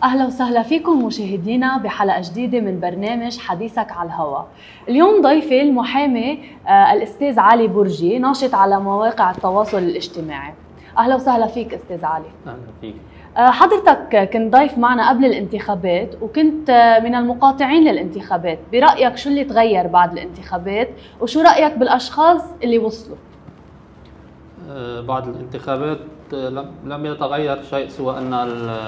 أهلا وسهلا فيكم مشاهدينا بحلقة جديدة من برنامج حديثك على الهواء. اليوم ضيفي المحامي الأستاذ علي برجي، ناشط على مواقع التواصل الاجتماعي. أهلا وسهلا فيك أستاذ علي. أهلا فيك. حضرتك كنت ضيف معنا قبل الانتخابات وكنت من المقاطعين للانتخابات، برأيك شو اللي تغير بعد الانتخابات وشو رأيك بالأشخاص اللي وصلوا؟ بعد الانتخابات لم يتغير شيء سوى أن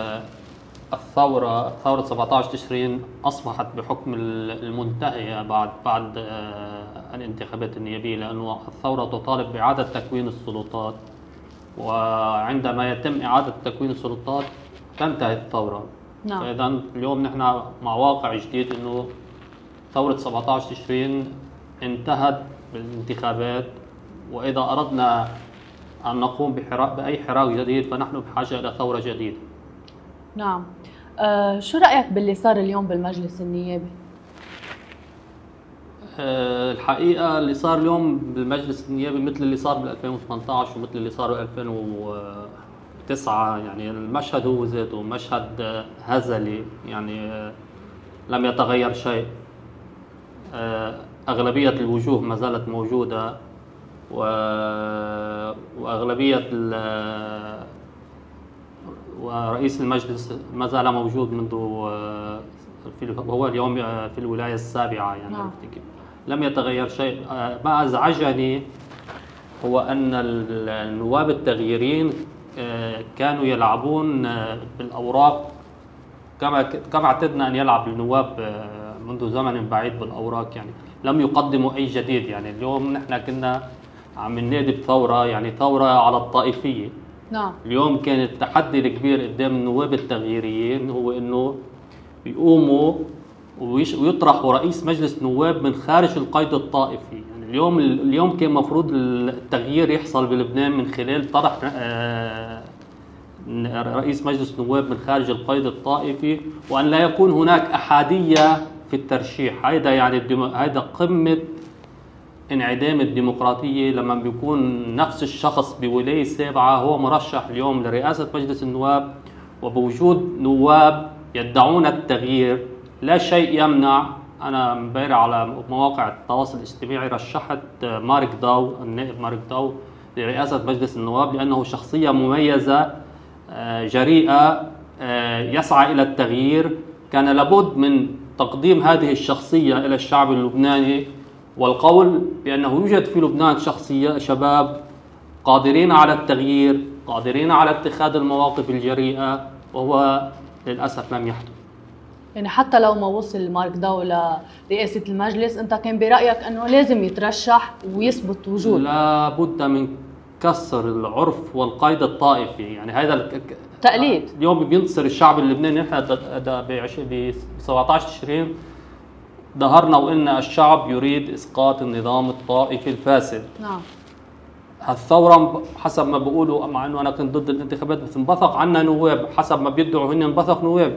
ثورة 17 تشرين أصبحت بحكم المنتهية بعد الانتخابات النيابية، لأنه الثورة تطالب بإعادة تكوين السلطات، وعندما يتم إعادة تكوين السلطات تنتهي الثورة. نعم. فإذا اليوم نحن مع واقع جديد، إنه ثورة 17 تشرين انتهت بالانتخابات، وإذا أردنا أن نقوم بأي حراك جديد فنحن بحاجة إلى ثورة جديدة. نعم. شو رأيك باللي صار اليوم بالمجلس النيابي؟ الحقيقة اللي صار اليوم بالمجلس النيابي مثل اللي صار بال 2018 ومثل اللي صار بال 2009، يعني المشهد هو ذاته مشهد هزلي، يعني لم يتغير شيء. أغلبية الوجوه ما زالت موجودة، وأغلبية ورئيس المجلس ما زال موجود منذ هو اليوم في الولاية السابعة، يعني أفتكر لم يتغير شيء. ما أزعجني هو أن النواب التغييرين كانوا يلعبون بالأوراق كما اعتدنا أن يلعب النواب منذ زمن بعيد بالأوراق، يعني لم يقدموا أي جديد. يعني اليوم نحن كنا عم ننادي بثورة، يعني ثورة على الطائفية. نعم. اليوم كان التحدي الكبير قدام النواب التغييريين هو انه يقوموا ويطرحوا رئيس مجلس نواب من خارج القيد الطائفي. يعني اليوم كان مفروض التغيير يحصل بلبنان من خلال طرح رئيس مجلس نواب من خارج القيد الطائفي، وان لا يكون هناك احادية في الترشيح. هذا قمة انعدام الديمقراطية، لما بيكون نفس الشخص بولاية سابعة هو مرشح اليوم لرئاسة مجلس النواب، وبوجود نواب يدعون التغيير. لا شيء يمنع. أنا امبارح على مواقع التواصل الاجتماعي رشحت مارك داو، النائب مارك داو، لرئاسة مجلس النواب، لأنه شخصية مميزة جريئة يسعى إلى التغيير. كان لابد من تقديم هذه الشخصية إلى الشعب اللبناني، والقول بأنه يوجد في لبنان شباب قادرين على التغيير، قادرين على اتخاذ المواقف الجريئة، وهو للأسف لم يحدث. يعني حتى لو ما وصل مارك داو لرئاسة المجلس، أنت كان برأيك أنه لازم يترشح ويثبت وجود؟ لا بد من كسر العرف والقيد الطائفي. يعني هذا تقليد. اليوم بينتصر الشعب اللبناني. نحن ب 17 تشرين ظهرنا وقلنا الشعب يريد إسقاط النظام الطائفي الفاسد. نعم. هالثورة حسب ما بيقولوا، مع أنه أنا كنت ضد الانتخابات، بس انبثق عنا نواب، حسب ما بيدعوا هن انبثق نواب.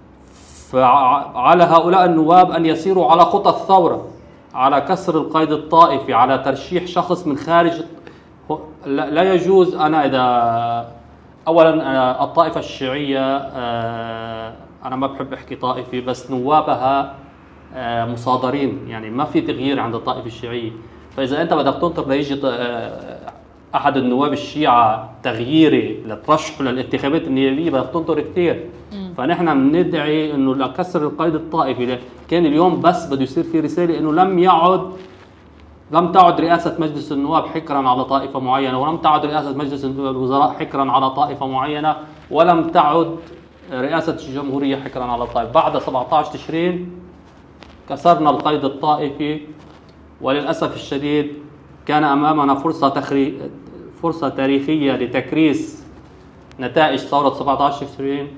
فعلى هؤلاء النواب أن يسيروا على خطى الثورة، على كسر القيد الطائفي، على ترشيح شخص من خارج. لا يجوز. أنا إذا أولا الطائفة الشيعية، أنا ما بحب أحكي طائفي، بس نوابها مصادرين، يعني ما في تغيير عند الطائفة الشيعية. فإذا أنت بدك تنطر ليجي أحد النواب الشيعة تغييري لترشحه للانتخابات النيابية، بدك تنطر كثير. فنحن بندعي إنه لكسر القيد الطائفي. كان اليوم بس بده يصير في رسالة إنه لم تعد رئاسة مجلس النواب حكرا على طائفة معينة، ولم تعد رئاسة مجلس الوزراء حكرا على طائفة معينة، ولم تعد رئاسة الجمهورية حكرا على طائفة. بعد 17 تشرين كسرنا القيد الطائفي، وللأسف الشديد كان أمامنا فرصة تاريخية لتكريس نتائج ثورة 17 تشرين،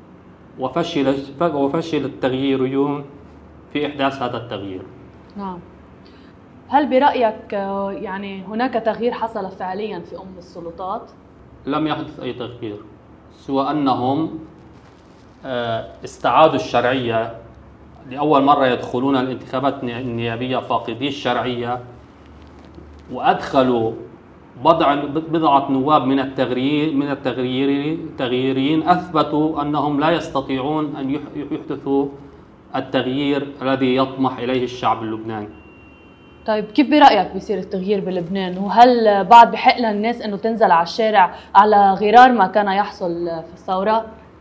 وفشل التغييريون في إحداث هذا التغيير. نعم. هل برأيك يعني هناك تغيير حصل فعليا في السلطات؟ لم يحدث أي تغيير، سوى أنهم استعادوا الشرعية. لأول مرة يدخلون الانتخابات النيابية فاقدي الشرعية، وأدخلوا بضعة نواب من التغييرين أثبتوا أنهم لا يستطيعون أن يحدثوا التغيير الذي يطمح إليه الشعب اللبناني. طيب كيف برأيك بيصير التغيير بلبنان؟ وهل بعد بحق للناس انه تنزل على الشارع على غرار ما كان يحصل في الثورة؟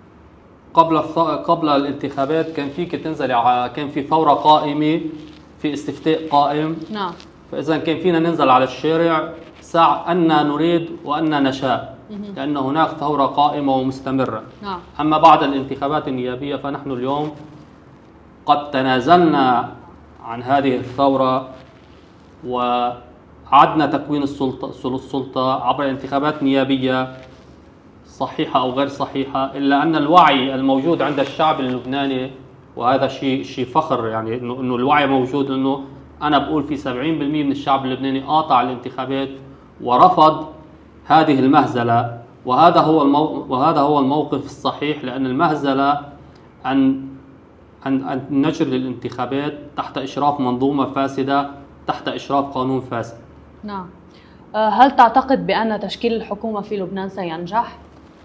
قبل الانتخابات كان فيك تنزل كان في ثورة قائمة، في استفتاء قائم. نعم. فإذا كان فينا ننزل على الشارع ساعة أن نريد وأن نشاء، لأن هناك ثورة قائمة ومستمرة. نعم. أما بعد الانتخابات النيابية فنحن اليوم قد تنازلنا عن هذه الثورة وعدنا تكوين السلطة عبر انتخابات نيابية صحيحة أو غير صحيحة، إلا أن الوعي الموجود عند الشعب اللبناني، وهذا شيء فخر يعني إنه الوعي موجود، إنه أنا بقول في 70% من الشعب اللبناني قاطع الانتخابات ورفض هذه المهزلة، وهذا هو الموقف الصحيح، لأن المهزلة أن نجري الانتخابات تحت إشراف منظومة فاسدة، تحت إشراف قانون فاسد. نعم. هل تعتقد بأن تشكيل الحكومة في لبنان سينجح؟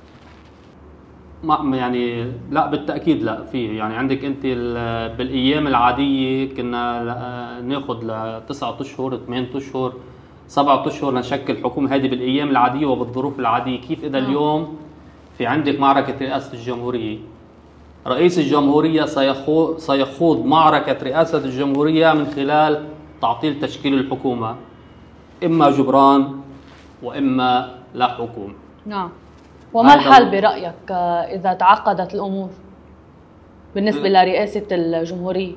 يعني لا، بالتأكيد لا. في يعني عندك أنت بالأيام العادية كنا ناخذ ل 9 أشهر 8 أشهر 7 أشهر لنشكل حكومة، هذه بالأيام العادية وبالظروف العادية. كيف إذا اليوم في عندك معركة رئاسة الجمهورية، رئيس الجمهورية سيخوض معركة رئاسة الجمهورية من خلال تعطيل تشكيل الحكومة، إما جبران وإما لا حكومة. نعم. وما الحل برأيك إذا تعقدت الأمور بالنسبة لرئاسة الجمهورية؟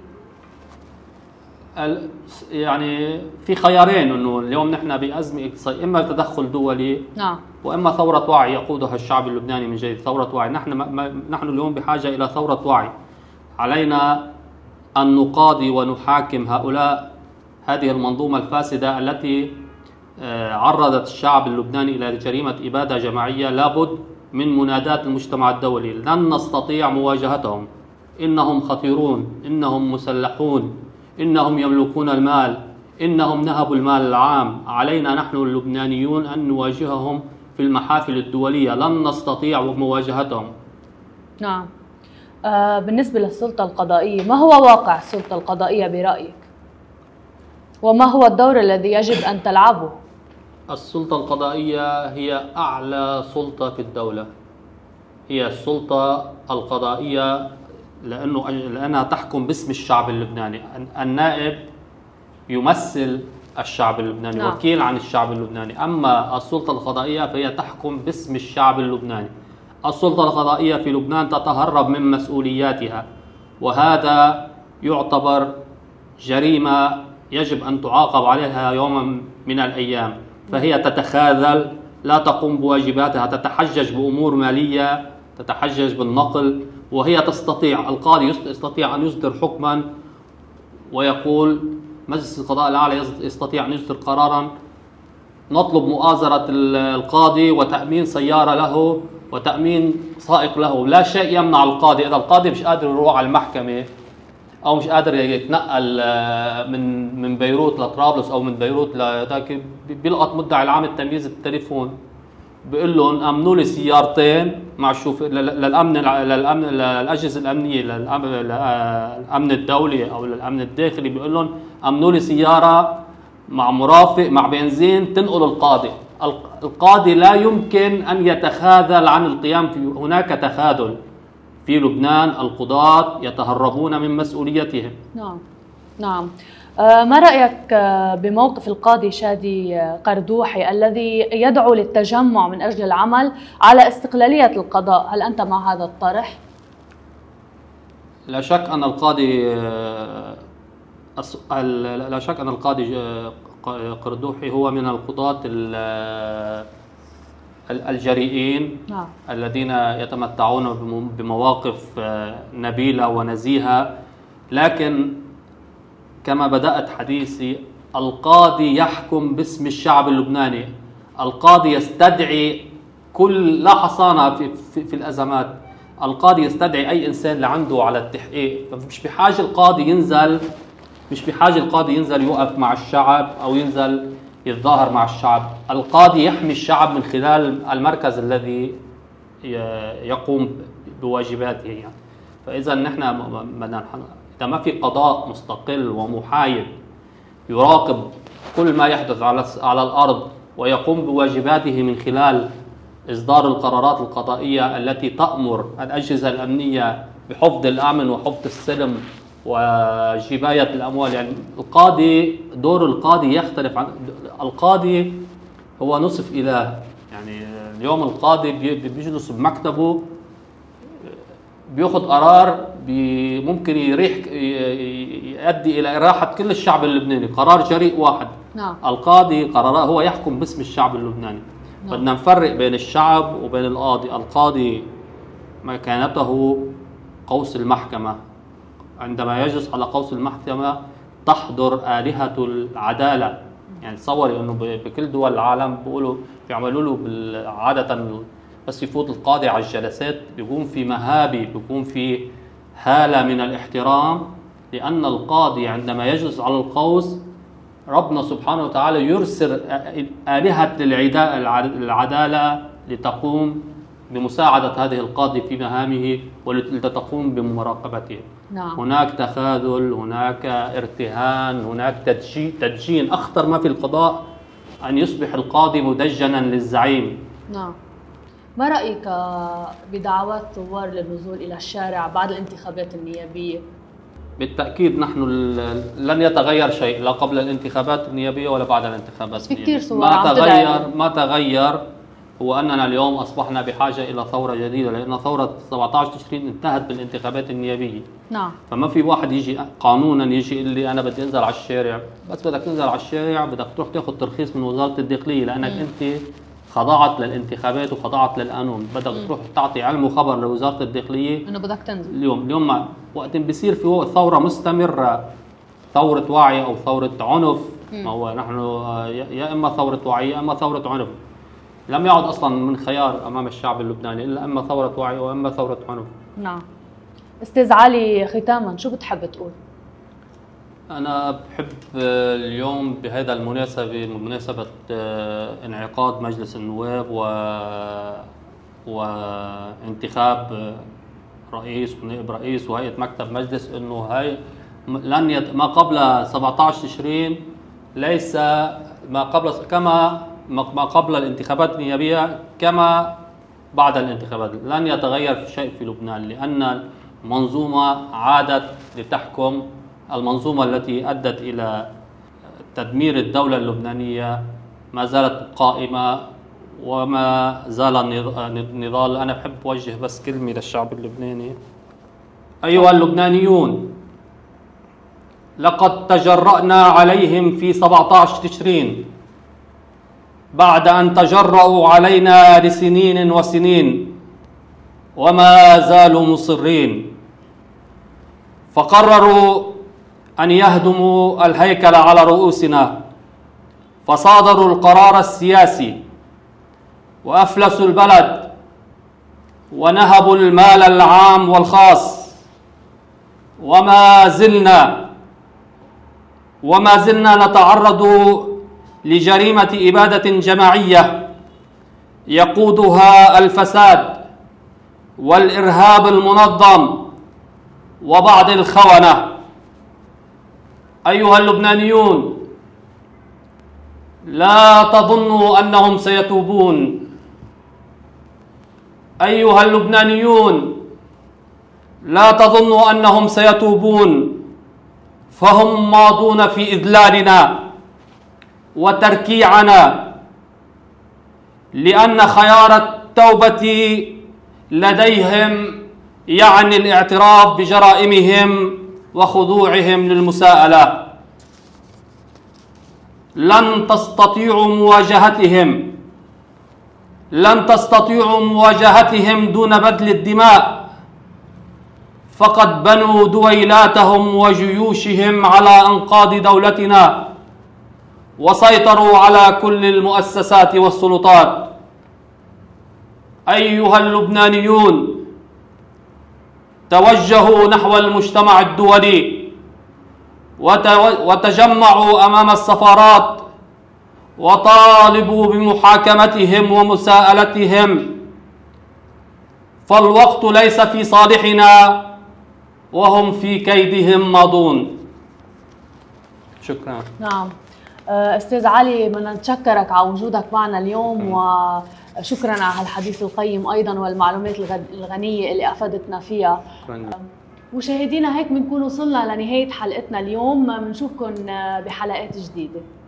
يعني في خيارين، إنه اليوم نحن بأزمة اقتصادية، إما تدخل دولي. نعم. وإما ثورة وعي يقودها الشعب اللبناني من جديد، ثورة وعي. نحن اليوم بحاجة إلى ثورة وعي. علينا أن نقاضي ونحاكم هذه المنظومة الفاسدة التي عرضت الشعب اللبناني إلى جريمة إبادة جماعية. لابد من منادات المجتمع الدولي، لن نستطيع مواجهتهم، إنهم خطيرون، إنهم مسلحون، إنهم يملكون المال، إنهم نهبوا المال العام. علينا نحن اللبنانيون أن نواجههم في المحافل الدولية، لن نستطيع مواجهتهم. نعم. بالنسبة للسلطة القضائية، ما هو واقع السلطة القضائية برأيك؟ وما هو الدور الذي يجب أن تلعبه؟ السلطة القضائية هي أعلى سلطة في الدولة، هي السلطة القضائية لأنها تحكم باسم الشعب اللبناني. النائب يمثل الشعب اللبناني. نعم. وكيل عن الشعب اللبناني. أما السلطة القضائية فهي تحكم باسم الشعب اللبناني. السلطة القضائية في لبنان تتهرب من مسؤولياتها، وهذا يعتبر جريمة يجب أن تعاقب عليها يوما من الأيام. فهي تتخاذل، لا تقوم بواجباتها، تتحجج بأمور مالية، تتحجج بالنقل، وهي القاضي يستطيع أن يصدر حكما ويقول مجلس القضاء الأعلى يستطيع أن يصدر قرارا نطلب مؤازرة القاضي وتأمين سيارة له وتأمين سائق له. لا شيء يمنع القاضي، إذا القاضي مش قادر يروح على المحكمة أو مش قادر يتنقل من بيروت لطرابلس أو من بيروت لذاك، بيلقط مدعي العام التمييز بالتليفون بيقول لهم أمنوا لي سيارتين مع للأمن للأجهزة الأمنية، للأمن الدولي أو للأمن الداخلي، بيقول لهم أمنوا لي سيارة مع مرافق مع بنزين تنقل القاضي. القاضي لا يمكن أن يتخاذل عن القيام هناك تخاذل في لبنان. القضاة يتهربون من مسؤوليتهم. نعم. نعم. ما رأيك بموقف القاضي شادي قردوحي الذي يدعو للتجمع من أجل العمل على استقلالية القضاء؟ هل أنت مع هذا الطرح؟ لا شك أن القاضي قردوحي هو من القضاة الجريئين. نعم. الذين يتمتعون بمواقف نبيلة ونزيهة، لكن كما بدأت حديثي، القاضي يحكم باسم الشعب اللبناني. القاضي يستدعي كل لا حصانة في الأزمات. القاضي يستدعي أي إنسان لعنده على التحقيق. مش بحاجة القاضي ينزل يوقف مع الشعب أو ينزل يتظاهر مع الشعب. القاضي يحمي الشعب من خلال المركز الذي يقوم بواجباته يعني. فإذا نحن إذا ما في قضاء مستقل ومحايد يراقب كل ما يحدث على الأرض ويقوم بواجباته من خلال إصدار القرارات القضائية التي تأمر الأجهزة الأمنية بحفظ الأمن وحفظ السلم وجباية الأموال، يعني دور القاضي يختلف عن القاضي. هو نصف إله يعني. اليوم القاضي بيجلس بمكتبه بياخذ قرار ممكن يؤدي إلى إراحة كل الشعب اللبناني، قرار جريء واحد. نعم. القاضي قراره هو يحكم باسم الشعب اللبناني. نعم. بدنا نفرق بين الشعب وبين القاضي. القاضي مكانته قوس المحكمة، عندما يجلس على قوس المحكمة تحضر آلهة العدالة. يعني تصوري انه بكل دول العالم بيقولوا بيعملوا له عادة بس يفوت القاضي على الجلسات بيكون في مهابة، بيكون في هالة من الاحترام، لأن القاضي عندما يجلس على القوس ربنا سبحانه وتعالى يرسل آلهة العدالة لتقوم بمساعدة هذه القاضي في مهامه ولتقوم بمراقبته. نعم. هناك تخاذل، هناك ارتهان، هناك تدجين. أخطر ما في القضاء أن يصبح القاضي مدجنا للزعيم. نعم. ما رأيك بدعوات الثوار للنزول إلى الشارع بعد الانتخابات النيابية؟ بالتأكيد نحن لن يتغير شيء لا قبل الانتخابات النيابية ولا بعد الانتخابات النيابية. ما تغير هو أننا اليوم أصبحنا بحاجة إلى ثورة جديدة، لأن ثورة 17 تشرين انتهت بالانتخابات النيابية. نعم. فما في واحد يجي قانونا يجي يقول لي أنا بدي أنزل على الشارع. بس بدك تنزل على الشارع بدك تروح تاخذ ترخيص من وزارة الداخلية، لأنك أنت خضعت للانتخابات وخضعت للقانون. بدك تروح تعطي علم وخبر لوزارة الداخلية إنه بدك تنزل. اليوم وقت بيصير في ثورة مستمرة، ثورة وعي أو ثورة عنف. ما هو نحن يا إما ثورة وعي يا إما ثورة عنف. لم يعد أصلا من خيار أمام الشعب اللبناني إلا إما ثورة وعي وإما ثورة عنف. نعم. أستاذ علي، ختاما شو بتحب تقول؟ أنا بحب اليوم بهذا المناسبة، مناسبة انعقاد مجلس النواب وانتخاب رئيس ونائب رئيس وهيئة مكتب مجلس، إنه هاي ما قبل 17 تشرين ليس ما قبل الانتخابات النيابية كما بعد الانتخابات لن يتغير شيء في لبنان، لأن المنظومة عادت لتحكم. المنظومة التي أدت إلى تدمير الدولة اللبنانية ما زالت قائمة وما زال النضال. أنا بحب أوجه بس كلمة للشعب اللبناني. أيها اللبنانيون، لقد تجرأنا عليهم في 17 تشرين بعد أن تجرؤوا علينا لسنين وسنين وما زالوا مصرين، فقرروا أن يهدموا الهيكل على رؤوسنا، فصادروا القرار السياسي وأفلسوا البلد ونهبوا المال العام والخاص، وما زلنا نتعرض لجريمة إبادة جماعية يقودها الفساد والإرهاب المنظم وبعض الخونة. أيها اللبنانيون، لا تظنوا أنهم سيتوبون. أيها اللبنانيون، لا تظنوا أنهم سيتوبون، فهم ماضون في إذلالنا وتركيعنا، لأن خيار التوبة لديهم يعني الاعتراف بجرائمهم وخضوعهم للمساءلة. لن تستطيعوا مواجهتهم دون بذل الدماء، فقد بنوا دويلاتهم وجيوشهم على أنقاض دولتنا وسيطروا على كل المؤسسات والسلطات. أيها اللبنانيون، توجهوا نحو المجتمع الدولي وتجمعوا أمام السفارات وطالبوا بمحاكمتهم ومساءلتهم، فالوقت ليس في صالحنا وهم في كيدهم ماضون. شكرا. نعم أستاذ علي، بدنا نتشكرك على وجودك معنا اليوم، وشكرا على هالحديث القيم أيضا والمعلومات الغنية اللي أفادتنا فيها. مشاهدينا هيك بنكون وصلنا لنهاية حلقتنا اليوم، بنشوفكم بحلقات جديدة.